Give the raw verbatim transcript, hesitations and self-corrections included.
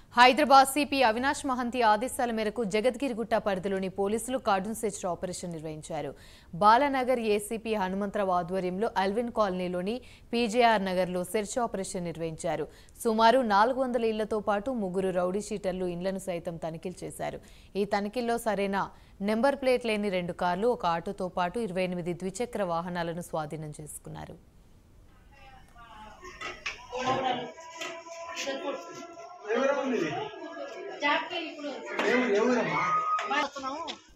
Hyderabad CP Avinash Mahanti ఆదేశాల మేరకు జగద్గిరిగుట్ట పరిధిలోని పోలీసులు కార్డన్ సెర్చ్ ఆపరేషన్ నిర్వహించారు. బాలానగర్ ఏసీపీ హనుమంతరావు ఆధ్వర్యంలో అల్విన్ కాలనీలోని పీజేఆర్ నగర్లో సెర్చ్ ఆపరేషన్ నిర్వహించారు. సుమారు నాలుగు వందల ఇళ్లతో పాటు ముగ్గురు రౌడీ షీటర్లు ఇళ్లను సైతం తనిఖీలు చేశారు. ఈ తనిఖీల్లో సరైన నెంబర్ ప్లేట్ లేని రెండు కార్లు, ఒక ఆటోతో పాటు ఇరవై ఎనిమిది ద్విచక్ర వాహనాలను స్వాధీనం చేసుకున్నారు. ఎవరు